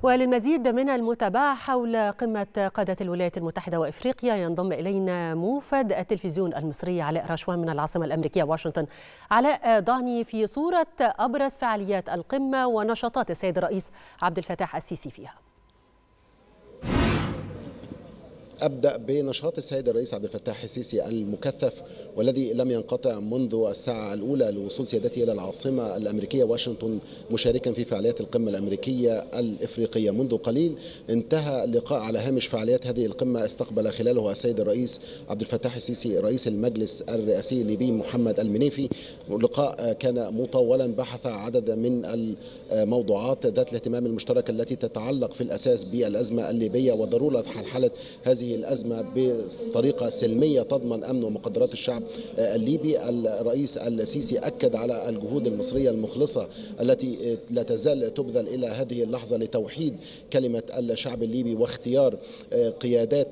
وللمزيد من المتابعة حول قمة قادة الولايات المتحدة وإفريقيا ينضم إلينا موفد التلفزيون المصري علاء رشوان من العاصمة الأمريكية واشنطن. علاء، ضعني في صورة أبرز فعاليات القمة ونشاطات السيد الرئيس عبد الفتاح السيسي فيها. أبدأ بنشاط السيد الرئيس عبد الفتاح السيسي المكثف والذي لم ينقطع منذ الساعة الأولى لوصول سيادته إلى العاصمة الأمريكية واشنطن مشاركا في فعاليات القمة الأمريكية الإفريقية. منذ قليل انتهى لقاء على هامش فعاليات هذه القمة استقبل خلاله السيد الرئيس عبد الفتاح السيسي رئيس المجلس الرئاسي الليبي محمد المنيفي. لقاء كان مطولا بحث عدد من الموضوعات ذات الاهتمام المشترك التي تتعلق في الأساس بالأزمة الليبية وضرورة حلحلة هذه الأزمة بطريقة سلمية تضمن أمن ومقدرات الشعب الليبي. الرئيس السيسي أكد على الجهود المصرية المخلصة التي لا تزال تبذل إلى هذه اللحظة لتوحيد كلمة الشعب الليبي واختيار قيادات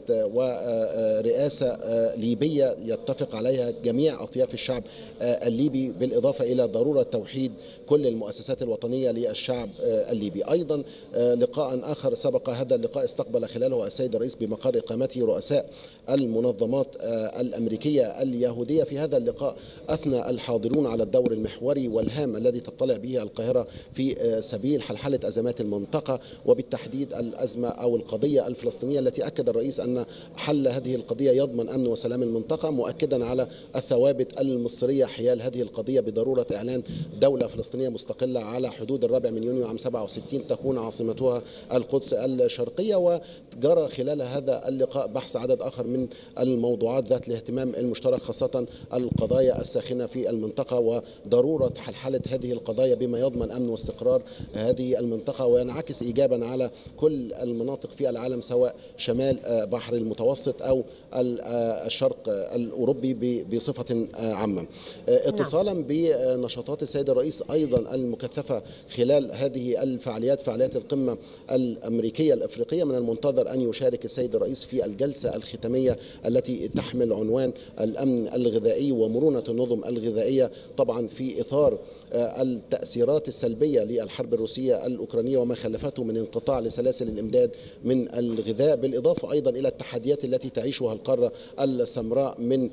ورئاسة ليبية يتفق عليها جميع أطياف الشعب الليبي، بالإضافة إلى ضرورة توحيد كل المؤسسات الوطنية للشعب الليبي. أيضا لقاء آخر سبق هذا اللقاء استقبل خلاله السيد الرئيس بمقر إقامته رؤساء المنظمات الأمريكية اليهودية. في هذا اللقاء أثنى الحاضرون على الدور المحوري والهام الذي تطلع به القاهرة في سبيل حلحلة أزمات المنطقة وبالتحديد الأزمة أو القضية الفلسطينية التي أكد الرئيس أن حل هذه القضية يضمن أمن وسلام المنطقة، مؤكدا على الثوابت المصرية حيال هذه القضية بضرورة إعلان دولة فلسطينية مستقلة على حدود 4 يونيو عام 67 تكون عاصمتها القدس الشرقية. وجرى خلال هذا اللقاء بحث عدد آخر من الموضوعات ذات الاهتمام المشترك، خاصة القضايا الساخنة في المنطقة وضرورة حلحلة هذه القضايا بما يضمن أمن واستقرار هذه المنطقة وينعكس إيجابا على كل المناطق في العالم سواء شمال بحر المتوسط أو الشرق الأوروبي بصفة عامة. اتصالا بنشاطات السيد الرئيس أيضا المكثفة خلال هذه الفعاليات فعاليات القمة الأمريكية الأفريقية، من المنتظر أن يشارك السيد الرئيس في الجلسة الختامية التي تحمل عنوان الأمن الغذائي ومرونة النظم الغذائية، طبعا في إطار التأثيرات السلبية للحرب الروسية الأوكرانية وما خلفته من انقطاع لسلاسل الإمداد من الغذاء، بالإضافة أيضا إلى التحديات التي تعيشها القارة السمراء من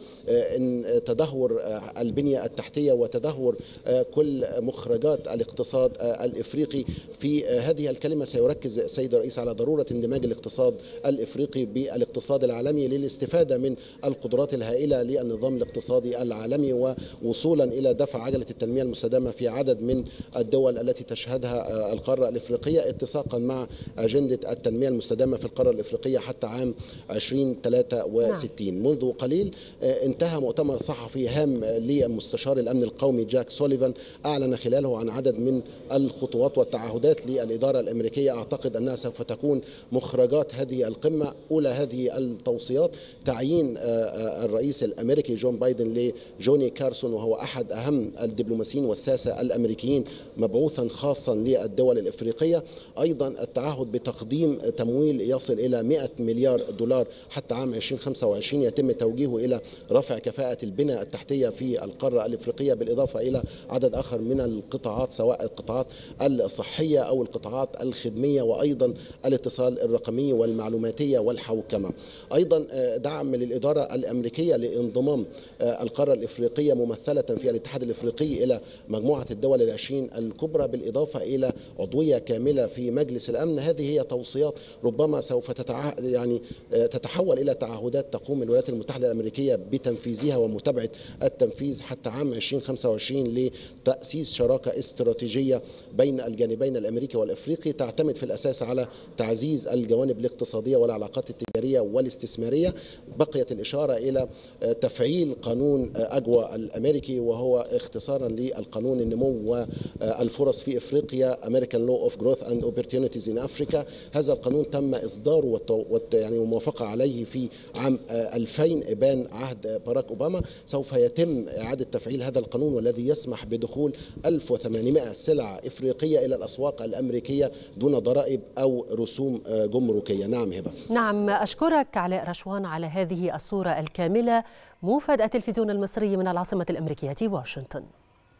تدهور البنية التحتية وتدهور كل مخرجات الاقتصاد الإفريقي. في هذه الكلمة سيركز السيد الرئيس على ضرورة اندماج الاقتصاد الإفريقي بالاقتصاد العالمي للاستفادة من القدرات الهائلة للنظام الاقتصادي العالمي ووصولا إلى دفع عجلة التنمية المستدامة في عدد من الدول التي تشهدها القارة الإفريقية اتساقا مع أجندة التنمية المستدامة في القارة الإفريقية حتى عام 2063. منذ قليل انتهى مؤتمر صحفي هام لمستشار الأمن القومي جاك سوليفان أعلن خلاله عن عدد من الخطوات والتعهدات للإدارة الأمريكية أعتقد أنها سوف تكون مخرجات هذه القمة. أولى هذه التوصيات تعيين الرئيس الأمريكي جون بايدن لجوني كارسون وهو أحد أهم الدبلوماسيين والساسة الأمريكيين مبعوثا خاصا للدول الإفريقية. أيضا التعهد بتقديم تمويل يصل إلى 100 مليار دولار حتى عام 2025 يتم توجيهه إلى رفع كفاءة البنى التحتية في القارة الإفريقية، بالإضافة إلى عدد آخر من القطاعات سواء القطاعات الصحية أو القطاعات الخدمية وأيضا الاتصال الرقمي والمعلوماتية والحوكمة. أيضا دعم للإدارة الأمريكية لانضمام القارة الإفريقية ممثلة في الاتحاد الإفريقي إلى مجموعة الدول العشرين الكبرى، بالإضافة إلى عضوية كاملة في مجلس الأمن. هذه هي توصيات ربما سوف تتحول إلى تعهدات تقوم الولايات المتحدة الأمريكية بتنفيذها ومتابعة التنفيذ حتى عام 2025 لتأسيس شراكة استراتيجية بين الجانبين الأمريكي والإفريقي تعتمد في الأساس على تعزيز الجوانب الاقتصادية والعلاقات التجارية والاستثمارية. بقيت الإشارة إلى تفعيل قانون أجوا الأمريكي وهو اختصارا للقانون النمو والفرص في إفريقيا American Law of Growth and Opportunities in Africa. هذا القانون تم إصداره يعني الموافقة عليه في عام 2000 إبان عهد باراك أوباما. سوف يتم إعادة تفعيل هذا القانون والذي يسمح بدخول 1800 سلعة إفريقية إلى الأسواق الأمريكية دون ضرائب أو رسوم جمركية. نعم هبة. نعم، أشكرك علاء رشوان على هذه الصورة الكاملة. موفد التلفزيون المصري من العاصمة الأمريكية واشنطن.